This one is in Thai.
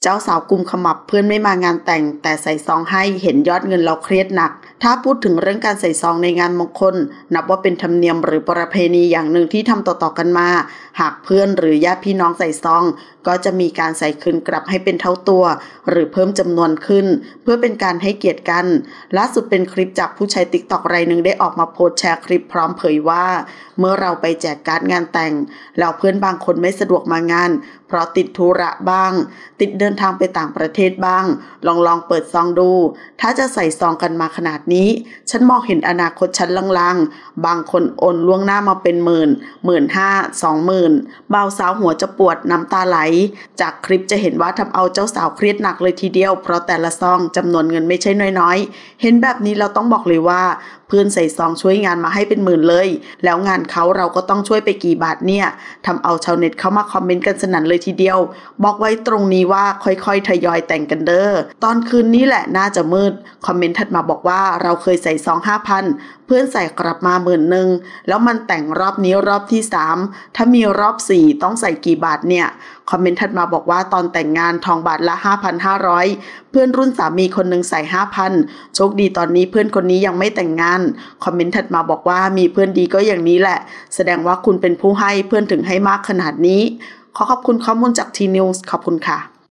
เจ้าสาวกุมขมับเพื่อนไม่มางานแต่งแต่ใส่ซองให้เห็นยอดเงินเราเครียดหนักถ้าพูดถึงเรื่องการใส่ซองในงานมงคลนับว่าเป็นธรรมเนียมหรือประเพณีอย่างหนึ่งที่ทำต่อๆกันมาหากเพื่อนหรือญาติพี่น้องใส่ซองก็จะมีการใส่คืนกลับให้เป็นเท่าตัวหรือเพิ่มจำนวนขึ้นเพื่อเป็นการให้เกียรติกันล่าสุดเป็นคลิปจากผู้ใช้ TikTok รายหนึ่งได้ออกมาโพสต์แชร์คลิปพร้อมเผยว่าเมื่อเราไปแจกการ์ดงานแต่งแล้วเพื่อนบางคนไม่สะดวกมางานเพราะติดธุระบ้างติดเดินทางไปต่างประเทศบ้างลองเปิดซองดูถ้าจะใส่ซองกันมาขนาดนี้ฉันมองเห็นอนาคตฉันลางๆบางคนโอนล่วงหน้ามาเป็น15,000 20,000บ่าวสาวหัวจะปวดน้ำตาไหลจากคลิปจะเห็นว่าทำเอาเจ้าสาวเครียดหนักเลยทีเดียวเพราะแต่ละซองจำนวนเงินไม่ใช่น้อยๆเห็นแบบนี้เราต้องบอกเลยว่าเพื่อนใส่ซองช่วยงานมาให้เป็นหมื่นเลยแล้วงานเขาเราก็ต้องช่วยไปกี่บาทเนี่ยทำเอาชาวเน็ตเข้ามาคอมเมนต์กันสนั่นเลยทีเดียวบอกไว้ตรงนี้ว่าค่อยๆทยอยแต่งกันเด้อตอนคืนนี้แหละน่าจะมืดคอมเมนต์ถัดมาบอกว่าเราเคยใส่ซอง 5,000 เพื่อนใส่กลับมา10,000แล้วมันแต่งรอบนี้รอบที่3ถ้ามีรอบ4ต้องใส่กี่บาทเนี่ยคอมเมนต์ถัดมาบอกว่าตอนแต่งงานทองบาทละ 5,500 เพื่อนรุ่นสามีคนหนึ่งใส่ 5,000 โชคดีตอนนี้เพื่อนคนนี้ยังไม่แต่งงานคอมเมนต์ถัดมาบอกว่ามีเพื่อนดีก็อย่างนี้แหละแสดงว่าคุณเป็นผู้ให้เพื่อนถึงให้มากขนาดนี้ขอขอบคุณข้อมูลจาก T News ขอบคุณค่ะ